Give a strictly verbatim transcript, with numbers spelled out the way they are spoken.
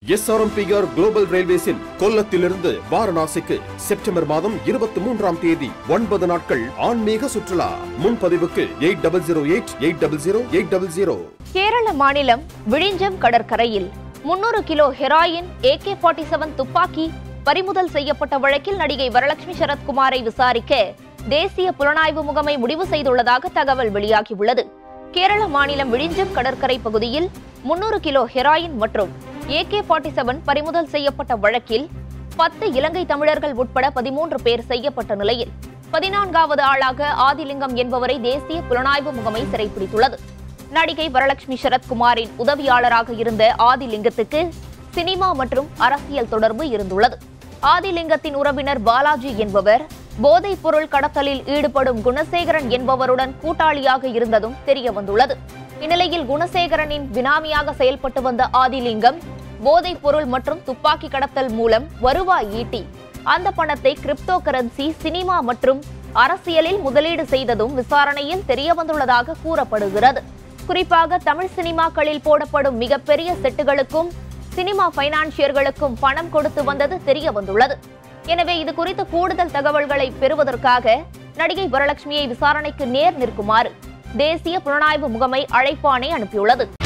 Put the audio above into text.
S R M P R global ரயில்வேஸின் கொல்லத்திலிருந்து வாரணாசிக்கு செப்டம்பர் மாதம் இருபத்தி மூன்றாம் தேதி ஒன்பது நாட்கள் ஆன்மீக சுற்றுலா. முன்பதிவுக்கு eight double zero eight eight double zero eight double zero. Kerala மாநிலம் விழிஞ்சம் கடற்கரையில் முன்னூறு கிலோ ஹெராயின் ஏ கே நாற்பத்தி ஏழு துப்பாக்கி பறிமுதல் செய்யப்பட்ட வழக்கில் நடிகை வரலட்சுமி சரத்குமாரை விசாரிக்க தேசிய புலனாய்வு முகமை முடிவு செய்துள்ளதாக தகவல் வெளியாகியுள்ளது. கேரள மாநிலம் விழிஞ்சம் கடற்கரை பகுதியில் முன்னூறு கிலோ ஹெராயின் மற்றும் ஏ கே நாற்பத்தி ஏழு பறிமுதல் செய்யப்பட்ட வழக்கில் பத்து இலங்கை தமிழர்கள் உட்பட பதிமூன்று பேர் செய்யப்பட்ட நிலையில் பதினான்காவது ஆளாக ஆதிலிங்கம் என்பவரை தேசிய புலனாய்வு முகமை சிறைப்பிடித்துள்ளது. நடிகை வரலட்சுமி சரத்குமாரின் உதவியாளராக இருந்த ஆதிலிங்கத்துக்கு சினிமா மற்றும் அரசியல் தொடர்பு இருந்துள்ளது. ஆதிலிங்கத்தின் உறவினர் பாலாஜி என்பவர் போதைப் பொருள் கடத்தலில் ஈடுபடும் குணசேகரன் என்பவருடன் கூட்டாளியாக இருந்ததும் தெரியவந்துள்ளது. இந்நிலையில் குணசேகரனின் பினாமியாக செயல்பட்டு வந்த ஆதிலிங்கம் போதைப் பொருள் மற்றும் துப்பாக்கி கடத்தல் மூலம் வருவாய் ஈட்டி அந்த பணத்தை கிரிப்டோ கரன்சி, சினிமா மற்றும் அரசியலில் முதலீடு செய்ததும் விசாரணையில் தெரியவந்துள்ளதாக கூறப்படுகிறது. குறிப்பாக தமிழ் சினிமாக்களில் போடப்படும் மிகப்பெரிய செட்டுகளுக்கும் சினிமா பைனான்சியர்களுக்கும் பணம் கொடுத்து வந்தது தெரியவந்துள்ளது. எனவே இது குறித்த கூடுதல் தகவல்களை பெறுவதற்காக நடிகை வரலட்சுமியை விசாரணைக்கு நேர் நிற்குமாறு தேசிய புலனாய்வு முகமை அழைப்பாணை அனுப்பியுள்ளது.